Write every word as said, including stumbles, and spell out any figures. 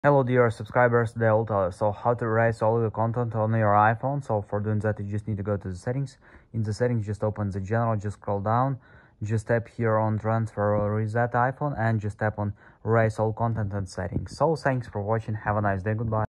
Hello dear subscribers, today I'll tell you so how to erase all your content on your iPhone. So for doing that, you just need to go to the settings. In the settings, just open the general, just scroll down, just tap here on transfer or reset iPhone, and just tap on erase all content and settings. So thanks for watching, have a nice day, goodbye.